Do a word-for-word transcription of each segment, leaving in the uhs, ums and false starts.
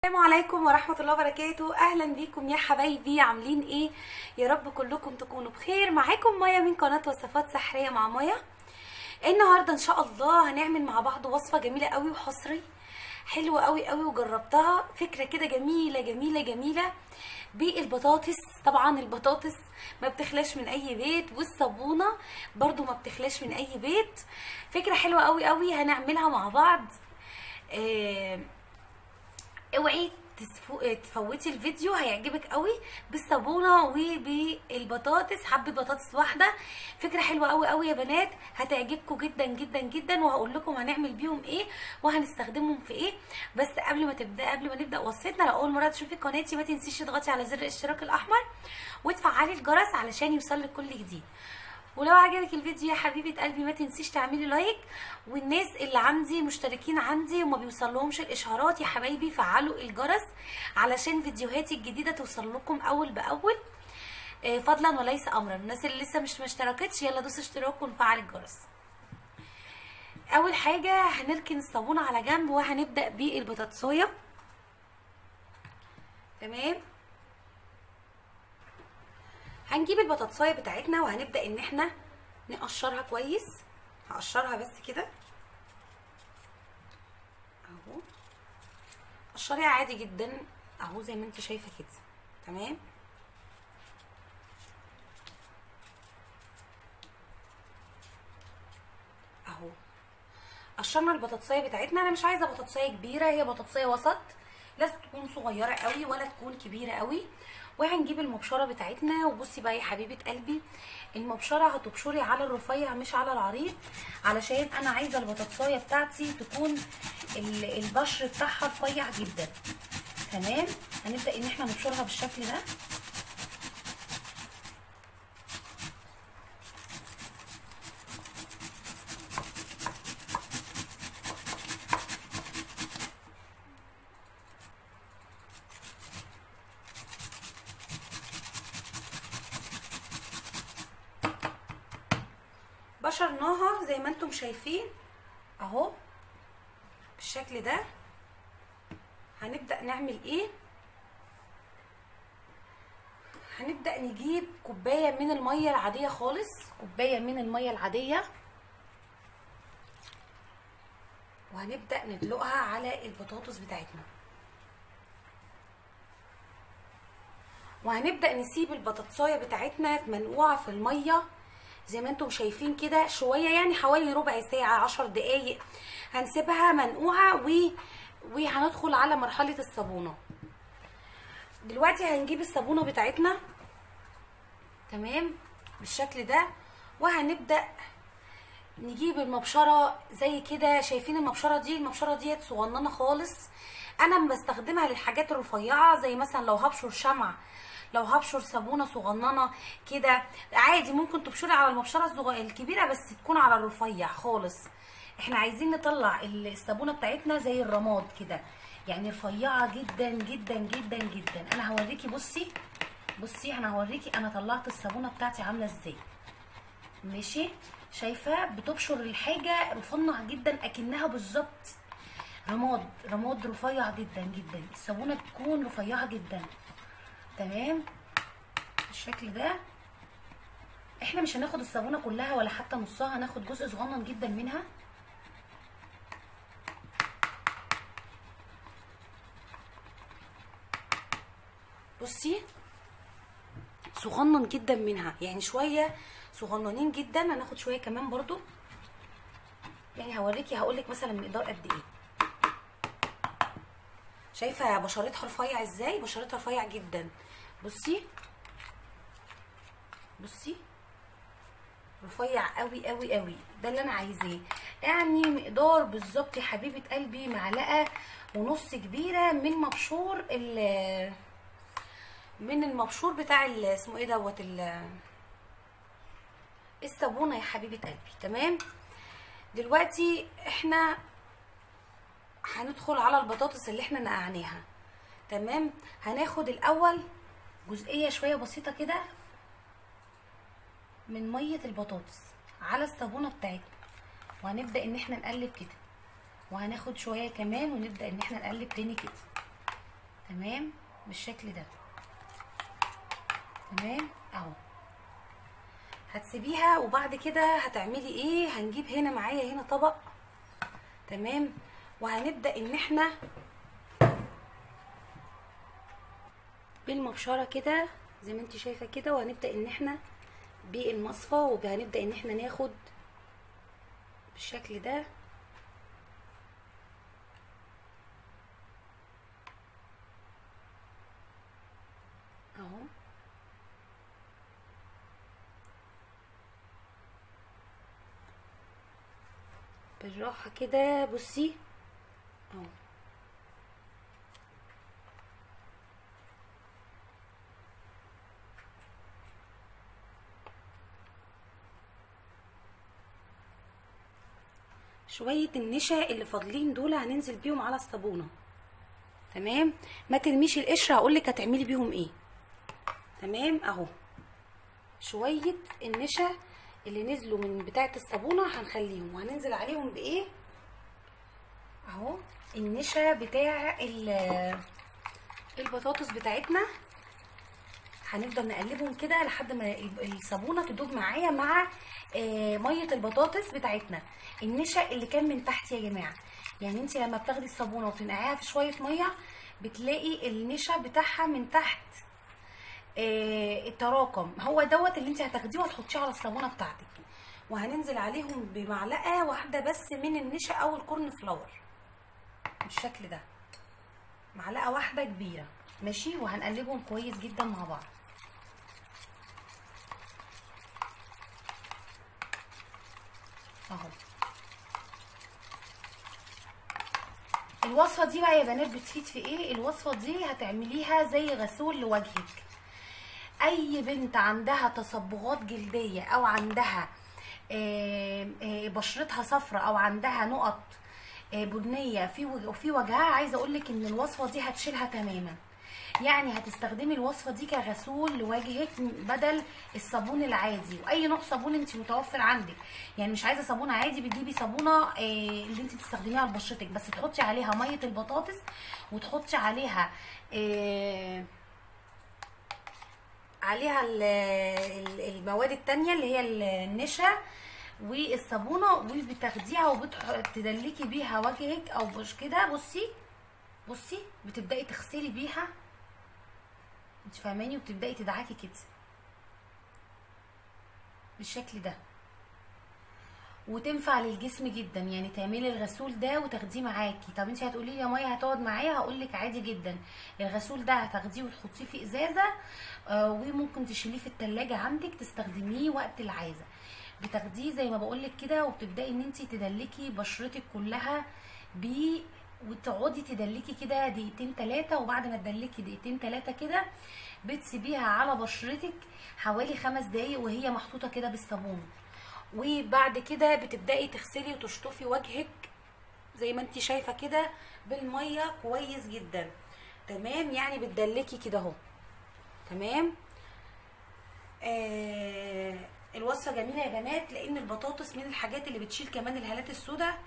السلام عليكم ورحمة الله وبركاته. اهلا بيكم يا حبايبي، عاملين ايه؟ يا رب كلكم تكونوا بخير. معاكم مايا من قناة وصفات سحرية مع مايا. النهاردة ان شاء الله هنعمل مع بعض وصفة جميلة قوي وحصري حلوة قوي قوي، وجربتها فكرة كده جميلة جميلة جميلة بالبطاطس. طبعا البطاطس ما بتخلاش من اي بيت، والصابونة برضو ما بتخلاش من اي بيت. فكرة حلوة قوي قوي هنعملها مع بعض. آه اوعي تفوتي الفيديو، هيعجبك قوي بالصابونه وبالبطاطس. حبه بطاطس واحده، فكره حلوه قوي قوي يا بنات، هتعجبكم جدا جدا جدا، وهقول لكم هنعمل بيهم ايه وهنستخدمهم في ايه. بس قبل ما تبدا قبل ما نبدا وصفتنا، لو اول مره تشوفي قناتي ما تنسيش تضغطي على زر الاشتراك الاحمر وتفعلي الجرس علشان يوصلك كل جديد. ولو عجبك الفيديو يا حبيبه قلبي ما تنسيش تعملي لايك. والناس اللي عندي مشتركين عندي وما بيوصلهمش الاشعارات يا حبايبي، فعلوا الجرس علشان فيديوهاتي الجديده توصل لكم اول باول، فضلا وليس امرا. الناس اللي لسه مش مشتركتش يلا دوسوا اشتراك ونفعل الجرس. اول حاجه هنركن الصابونه على جنب وهنبدا بالبطاطسايه. تمام، هنجيب البطاطسايه بتاعتنا وهنبدا ان احنا نقشرها كويس. هقشرها بس كده اهو، قشريها عادي جدا اهو زي ما انت شايفه كده. تمام، اهو قشرنا البطاطسايه بتاعتنا. انا مش عايزه بطاطسايه كبيره، هي بطاطسايه وسط، لا تكون صغيره قوي ولا تكون كبيره قوي. وهنجيب المبشره بتاعتنا. وبصي بقى يا حبيبه قلبي، المبشره هتبشري على الرفيع مش على العريض، علشان انا عايزه البطاطسايه بتاعتي تكون البشر بتاعها رفيع جدا. تمام، هنبدا ان احنا نبشرها بالشكل ده. بشرناها زي ما انتم شايفين اهو بالشكل ده. هنبدأ نعمل ايه؟ هنبدأ نجيب كوباية من المية العادية خالص، كوباية من المية العادية، وهنبدأ ندلقها على البطاطس بتاعتنا. وهنبدأ نسيب البطاطساية بتاعتنا منقوعة في المية زي ما انتم شايفين كده شويه، يعني حوالي ربع ساعه عشر دقايق هنسيبها منقوعه و... وهندخل على مرحله الصابونه. دلوقتي هنجيب الصابونه بتاعتنا تمام بالشكل ده، وهنبدا نجيب المبشره زي كده. شايفين المبشره دي؟ المبشره ديت صغننه خالص، انا بستخدمها للحاجات الرفيعه، زي مثلا لو هبشر شمع، لو هبشر صابونه صغننه كده عادي ممكن تبشري على المبشره الكبيره، بس تكون على الرفيع خالص. احنا عايزين نطلع الصابونه بتاعتنا زي الرماد كده، يعني رفيعه جدا جدا جدا جدا. انا هوريكي، بصي بصي انا هوريكي انا طلعت الصابونه بتاعتي عامله ازاي. ماشي، شايفه بتبشر الحاجه رفنع جدا اكنها بالظبط رماد، رماد رفيع جدا جدا. الصابونه بتكون رفيعه جدا. تمام بالشكل ده. احنا مش هناخد الصابونه كلها ولا حتى نصها، هناخد جزء صغنن جدا منها. بصي صغنن جدا منها، يعني شويه صغننين جدا. هناخد شويه كمان برضو، يعني هوريكي هقولك مثلا مقدار قد ايه. شايفه بشرتها رفيع ازاي؟ بشرتها رفيع جدا. بصي بصي رفيع قوي قوي قوي، ده اللي انا عايزاه. يعني مقدار بالظبط يا حبيبه قلبي معلقه ونص كبيره من مبشور ال من المبشور بتاع اسمه ايه دوت الصابونه يا حبيبه قلبي. تمام، دلوقتي احنا هندخل على البطاطس اللي احنا نقعناها. تمام، هناخد الاول جزئيه شويه بسيطه كده من ميه البطاطس على الصابونه بتاعتنا، وهنبدا ان احنا نقلب كده، وهناخد شويه كمان ونبدا ان احنا نقلب تاني كده. تمام بالشكل ده. تمام اهو. هتسيبيها وبعد كده هتعملي ايه؟ هنجيب هنا معايا هنا طبق. تمام. وهنبدا ان احنا بالمبشره كده زي ما انت شايفه كده، وهنبدا ان احنا بالمصفى، وهنبدا ان احنا ناخد بالشكل ده اهو. بالراحه كده بصي اهو. شويه النشا اللي فاضلين دول هننزل بيهم على الصابونه. تمام. ما ترميش القشره، هقولك هتعملي بيهم ايه. تمام اهو. شويه النشا اللي نزلوا من بتاعه الصابونه هنخليهم، وهننزل عليهم بايه اهو. النشا بتاع البطاطس بتاعتنا هنفضل نقلبهم كده لحد ما الصابونه تدوب معايا مع ميه البطاطس بتاعتنا. النشا اللي كان من تحت يا جماعه، يعني انت لما بتاخدي الصابونه وتنقعيها في شويه ميه بتلاقي النشا بتاعها من تحت التراكم، هو دوت اللي انت هتاخديه وهتحطيه على الصابونه بتاعتك. وهننزل عليهم بمعلقه واحده بس من النشا او الكورن فلاور بالشكل ده، معلقه واحده كبيره ماشي. وهنقلبهم كويس جدا مع بعض اهو. الوصفه دي بقى يا بنات بتفيد في ايه؟ الوصفه دي هتعمليها زي غسول لوجهك. اي بنت عندها تصبغات جلديه او عندها بشرتها صفراء او عندها نقط بنيه في في وجهها، عايزه اقول لك ان الوصفه دي هتشيلها تماما. يعني هتستخدمي الوصفه دي كغسول لوجهك بدل الصابون العادي، واي نوع صابون انت متوفر عندك. يعني مش عايزه صابونه عادي، بتجيبي صابونه اللي انت بتستخدميها لبشرتك بس تحطي عليها ميه البطاطس وتحطي عليها عليها المواد التانية اللي هي النشا والصابونه، وبتاخديها وبتدلكي بيها وجهك او بش كده. بصي بصي بتبداي تغسلي بيها انت فاهماني، وبتبداي تدعكي كده بالشكل ده، وتنفع للجسم جدا. يعني تعملي الغسول ده وتاخديه معاكي. طب انت هتقولي لي يا ميه هتقعد معايا، هقول لك عادي جدا. الغسول ده هتاخديه وتحطيه في ازازه آه وممكن تشيليه في التلاجة عندك تستخدميه وقت العايزه. بتاخديه زي ما بقول لك كده، وبتبداي ان انت تدلكي بشرتك كلها بيه، وتقعدي تدلكي كده دقيقتين ثلاثه. وبعد ما تدلكي دقيقتين ثلاثه كده بتسيبيها على بشرتك حوالي خمس دقايق وهي محطوطه كده بالصابون. وبعد كده بتبداي تغسلي وتشطفي وجهك زي ما انت شايفه كده بالميه كويس جدا. تمام. يعني بتدلكي كده اهو. تمام. آه الوصفه جميله يا بنات، لان البطاطس من الحاجات اللي بتشيل كمان الهالات السوداء.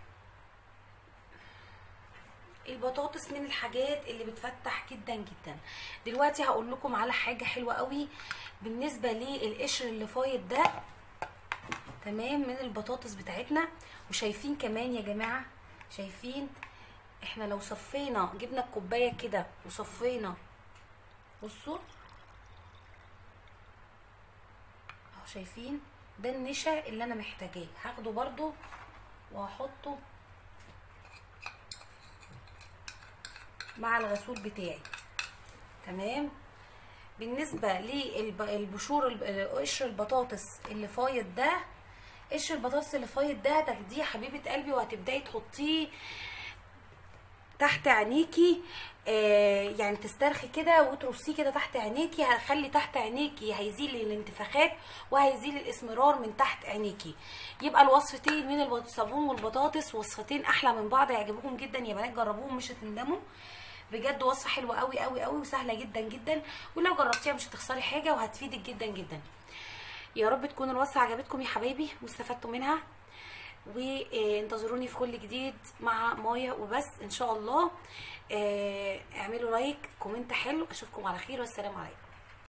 البطاطس من الحاجات اللي بتفتح جدا جدا. دلوقتي هقول لكم على حاجه حلوه قوي بالنسبه للقشر اللي فايض ده. تمام. من البطاطس بتاعتنا. وشايفين كمان يا جماعه، شايفين احنا لو صفينا جبنا الكوبايه كده وصفينا، بصوا اهو، شايفين ده النشا اللي انا محتاجاه. هاخده برضو وهحطه مع الغسول بتاعي. تمام. بالنسبه للبشور قشر البطاطس اللي فايض ده، قشر البطاطس اللي فايض ده تاخديه حبيبه قلبي وهتبداي تحطيه تحت عينيكي. آه يعني تسترخي كده وترصيه كده تحت عينيكي، هيخلي تحت عينيكي، هيزيل الانتفاخات وهيزيل الاسمرار من تحت عينيكي. يبقى الوصفتين من الصابون والبطاطس وصفتين احلى من بعض، هيعجبوكم جدا يا بنات، جربوهم مش هتندموا بجد. وصفه حلوه قوي قوي قوي وسهله جدا جدا، ولو جربتيها مش هتخسري حاجه وهتفيدك جدا جدا. يا رب تكون الوصفه عجبتكم يا حبايبي واستفدتوا منها، وانتظروني في كل جديد مع مايا وبس ان شاء الله. اعملوا لايك، كومنت حلو. اشوفكم على خير والسلام عليكم.